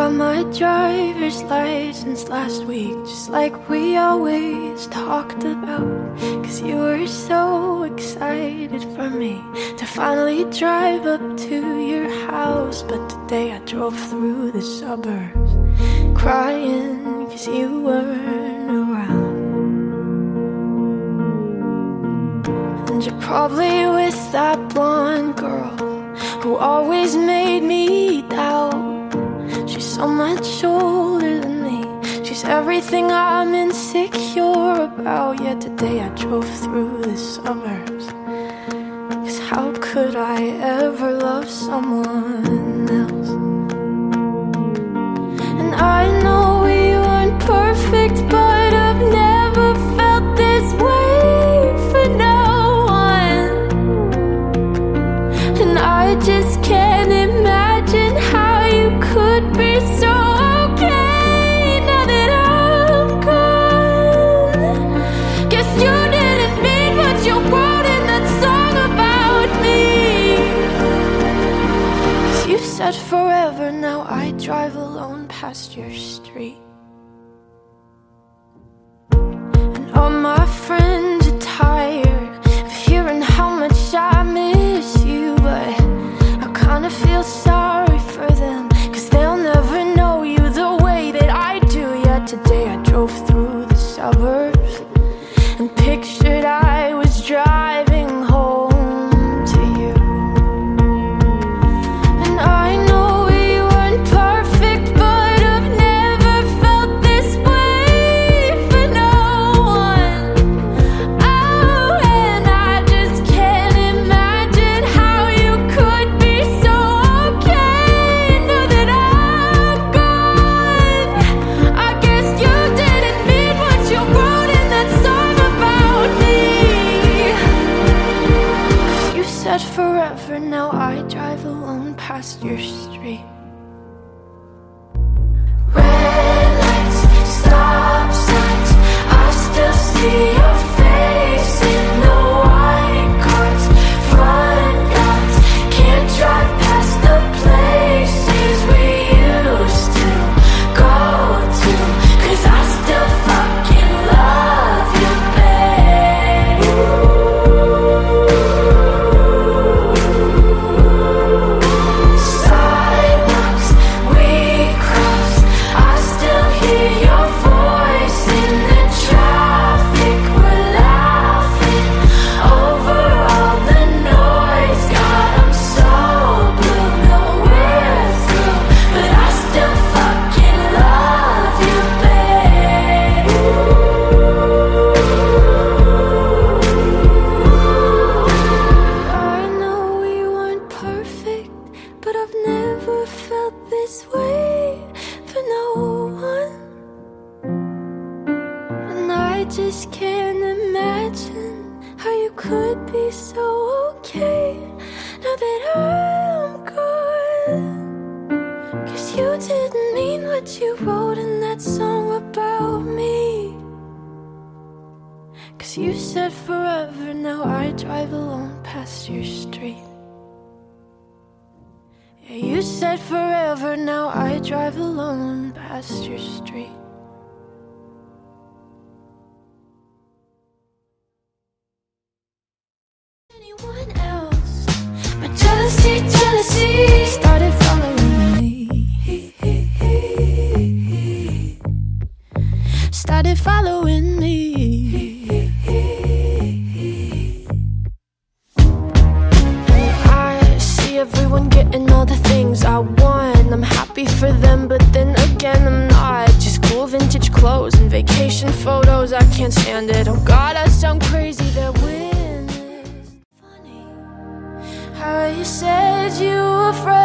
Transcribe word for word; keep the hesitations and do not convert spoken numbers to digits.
got my driver's license last week, just like we always talked about. Cause you were so excited for me to finally drive up to your house. But today I drove through the suburbs crying cause you weren't around. And you're probably with that blonde girl who always made me doubt. She's so much older than me, she's everything I'm insecure about. Yet today I drove through the suburbs, cause how could I ever love someone else? And I know we weren't perfect, but I've never felt this way for no one. And I just can't imagine how you could be so okay now that I'm gone. Guess you didn't mean what you wrote in that song about me. Cause you said forever, now I drive alone past your street. And all my friends are tired of hearing how much I miss you, but I kinda feel sorry for them, cause they'll never know you the way that I do. Yet today I drove through the suburbs and pictured I was driving home to you. And I know we weren't perfect, but I've never felt this way for no one. Oh, and I just can't imagine how you could be so okay now that I'm gone. I guess you didn't mean what you wrote in that song about me. Cause you said forever, now I drive alone past your street. Red lights, stop signs, I still see your face in the white cars, front yards. Can't drive past the places we used to go to, cause I still fucking love you, babe. Sidewalks we crossed, I still hear your voice in the traffic. We're laughing over all the noise. God, I'm so blue, no we're through, but I still fucking love you, babe. I know we weren't perfect, but I've never felt this way for no one. And I just can't imagine how you could be so okay now that I'm gone. Cause you didn't mean what you wrote in that song about me. Cause you said forever, now I drive alone past your street. Yeah, you said forever, now I drive alone past your street. Anyone else, but jealousy, jealousy started following me. Started following me. I see everyone getting all the things I want. I'm happy for them, but then again I'm not. Just cool vintage clothes and vacation photos, I can't stand it. Oh God, I sound crazy, they're winning. Funny how you said you were afraid